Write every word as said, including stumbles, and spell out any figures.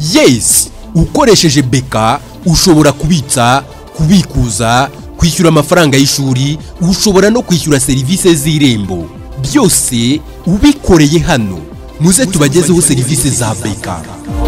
Yes, ukoresheje Beka ushobora kubitsa, kubikuza, kwishyura amafaranga y'ishuri, ushobora no kwishyura serivisi z'irembo. Byose ubikoreye hano. Muze tubagezeho serivisi za Beka.